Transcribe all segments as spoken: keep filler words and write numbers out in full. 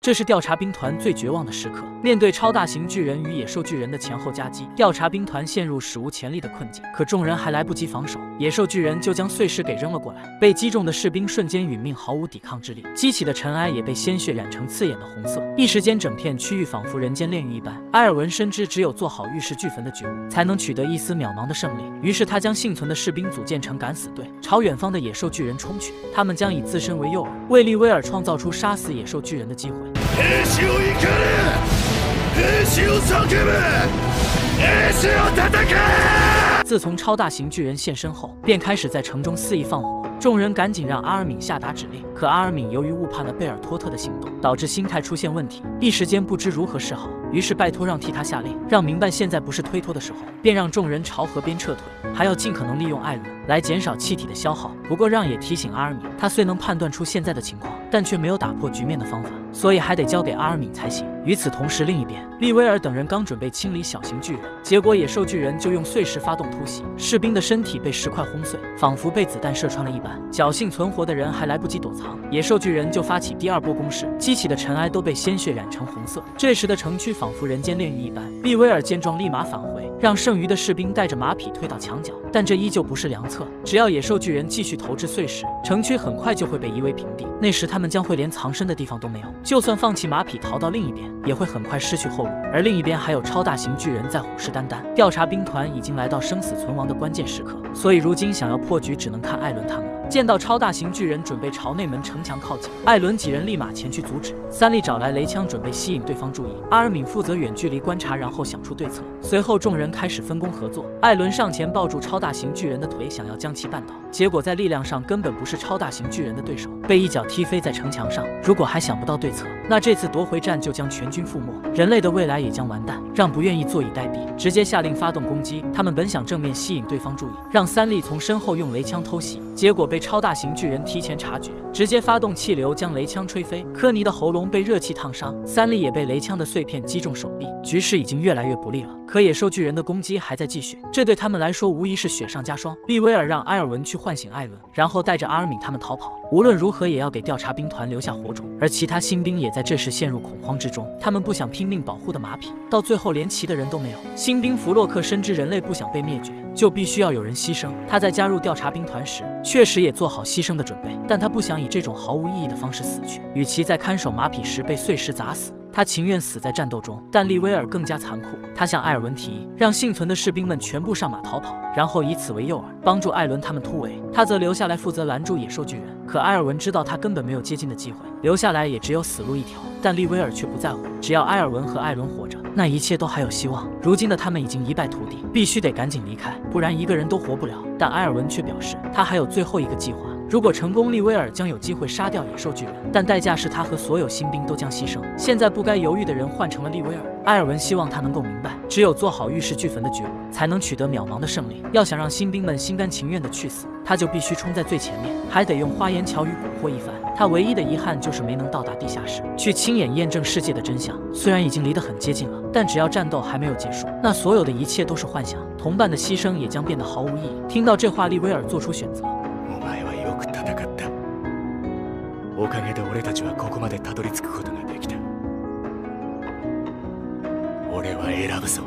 这是调查兵团最绝望的时刻。面对超大型巨人与野兽巨人的前后夹击，调查兵团陷入史无前例的困境。可众人还来不及防守，野兽巨人就将碎石给扔了过来，被击中的士兵瞬间殒命，毫无抵抗之力。激起的尘埃也被鲜血染成刺眼的红色，一时间整片区域仿佛人间炼狱一般。埃尔文深知，只有做好玉石俱焚的觉悟，才能取得一丝渺茫的胜利。于是他将幸存的士兵组建成敢死队，朝远方的野兽巨人冲去。他们将以自身为诱饵，为利威尔创造出杀死野兽巨人的机会。 兵士を怒れ、兵士を叫ぶ、兵士を戦え。 自从超大型巨人现身后，便开始在城中肆意放火。众人赶紧让阿尔敏下达指令，可阿尔敏由于误判了贝尔托特的行动，导致心态出现问题，一时间不知如何是好。于是拜托让替他下令，让明白现在不是推脱的时候，便让众人朝河边撤退，还要尽可能利用艾伦来减少气体的消耗。不过让也提醒阿尔敏，他虽能判断出现在的情况，但却没有打破局面的方法，所以还得交给阿尔敏才行。与此同时，另一边，利威尔等人刚准备清理小型巨人，结果野兽巨人就用碎石发动突袭，士兵的身体被石块轰碎，仿佛被子弹射穿了一般。侥幸存活的人还来不及躲藏，野兽巨人就发起第二波攻势，激起的尘埃都被鲜血染成红色。这时的城区仿佛人间炼狱一般。利威尔见状立马返回，让剩余的士兵带着马匹推倒墙角，但这依旧不是良策。只要野兽巨人继续投掷碎石，城区很快就会被夷为平地，那时他们将会连藏身的地方都没有，就算放弃马匹逃到另一边，也会很快失去后路。而另一边还有超大型巨人在虎视眈眈，调查兵团已经来到生死存亡的关键时刻，所以如今想要破局，只能看艾伦他们了。见到超大型巨人准备朝内门城墙靠近，艾伦几人立马前去阻止。三笠找来雷枪，准备吸引对方注意。阿尔敏负责远距离观察，然后想出对策。随后众人开始分工合作。艾伦上前抱住超大型巨人的腿，想要将其绊倒，结果在力量上根本不是超大型巨人的对手，被一脚踢飞在城墙上。如果还想不到对策，那这次夺回战就将全军覆没，人类的未来也将完蛋。让不愿意坐以待毙，直接下令发动攻击。他们本想正面吸引对方注意，让三笠从身后用雷枪偷袭，结果被超大型巨人提前察觉，直接发动气流将雷枪吹飞。科尼的喉咙被热气烫伤，三笠也被雷枪的碎片击中手臂，局势已经越来越不利了。可野兽巨人的攻击还在继续，这对他们来说无疑是雪上加霜。利威尔让埃尔文去唤醒艾伦，然后带着阿尔敏他们逃跑，无论如何也要给调查兵团留下火种。而其他新兵也在这时陷入恐慌之中，他们不想拼命保护的马匹，到最后连骑的人都没有。新兵弗洛克深知人类不想被灭绝，就必须要有人牺牲。他在加入调查兵团时，确实也做好牺牲的准备，但他不想以这种毫无意义的方式死去。与其在看守马匹时被碎石砸死，他情愿死在战斗中。但利威尔更加残酷，他向艾尔文提议，让幸存的士兵们全部上马逃跑，然后以此为诱饵，帮助艾伦他们突围，他则留下来负责拦住野兽巨人。可埃尔文知道他根本没有接近的机会，留下来也只有死路一条。但利威尔却不在乎，只要埃尔文和艾伦活着，那一切都还有希望。如今的他们已经一败涂地，必须得赶紧离开，不然一个人都活不了。但埃尔文却表示，他还有最后一个计划。如果成功，利威尔将有机会杀掉野兽巨人，但代价是他和所有新兵都将牺牲。现在不该犹豫的人换成了利威尔。埃尔文希望他能够明白，只有做好玉石俱焚的觉悟，才能取得渺茫的胜利。要想让新兵们心甘情愿地去死，他就必须冲在最前面，还得用花言巧语蛊惑一番。他唯一的遗憾就是没能到达地下室，去亲眼验证世界的真相。虽然已经离得很接近了，但只要战斗还没有结束，那所有的一切都是幻想，同伴的牺牲也将变得毫无意义。听到这话，利威尔做出选择。 よく戦った。おかげで俺たちはここまでたどり着くことができた。俺は選ぶぞ。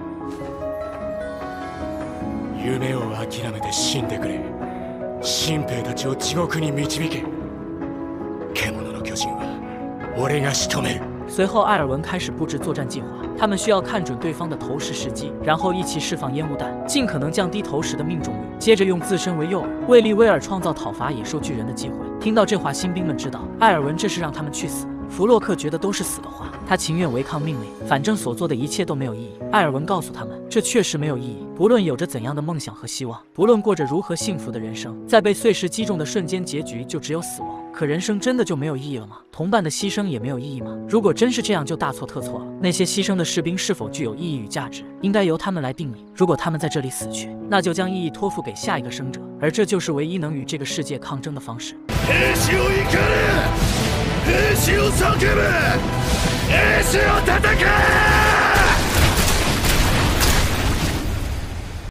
夢を諦めて死んでくれ。新兵たちを地獄に導け。獣の巨人は俺が仕留める。 随后，艾尔文开始布置作战计划。他们需要看准对方的投石时机，然后一起释放烟雾弹，尽可能降低投石的命中率。接着用自身为诱饵，为利威尔创造讨伐野兽巨人的机会。听到这话，新兵们知道艾尔文这是让他们去死。弗洛克觉得都是死的话，他情愿违抗命令，反正所做的一切都没有意义。艾尔文告诉他们，这确实没有意义。不论有着怎样的梦想和希望，不论过着如何幸福的人生，在被碎石击中的瞬间，结局就只有死亡。可人生真的就没有意义了吗？同伴的牺牲也没有意义吗？如果真是这样，就大错特错了。那些牺牲的士兵是否具有意义与价值，应该由他们来定义。如果他们在这里死去，那就将意义托付给下一个生者，而这就是唯一能与这个世界抗争的方式。 兵士を怒れ、兵士を叫ぶ、兵士を戦え。